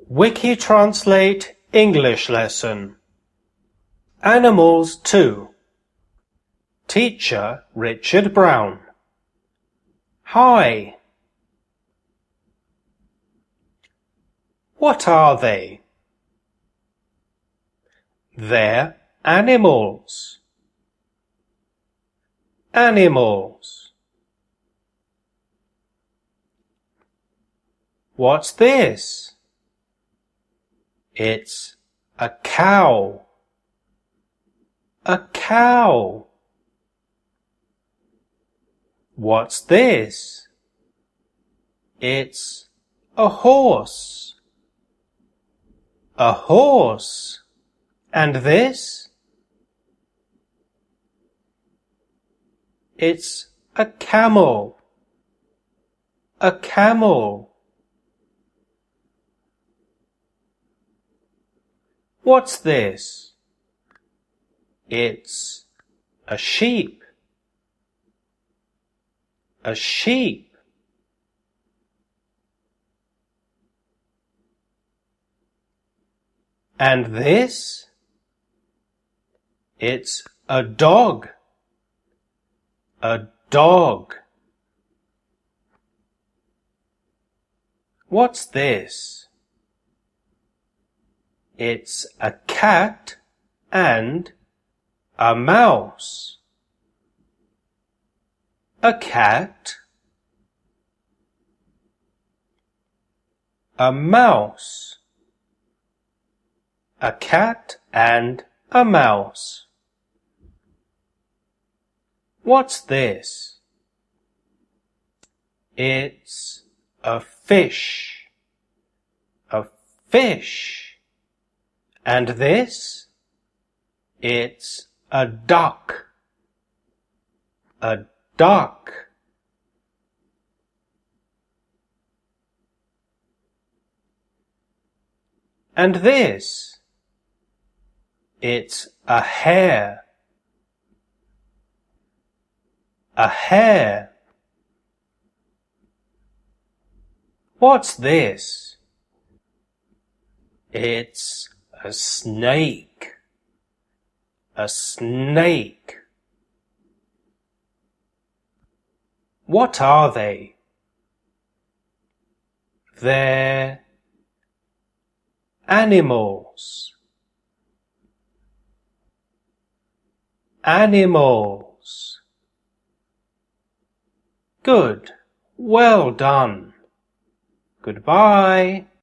Wikitranslate English lesson. Animals 2. Teacher Richard Brown. Hi. What are they? They're animals. Animals. What's this? It's a cow. A cow. What's this? It's a horse. A horse. And this? It's a camel. A camel. What's this? It's a sheep. A sheep. And this? It's a dog. A dog. What's this? It's a cat and a mouse. A cat. A mouse. A cat and a mouse. What's this? It's a fish. A fish. And this? It's a duck. A duck. And this? It's a hare. A hare. What's this? It's a snake. A snake. What are they? They're animals. Animals. Good. Well done. Goodbye.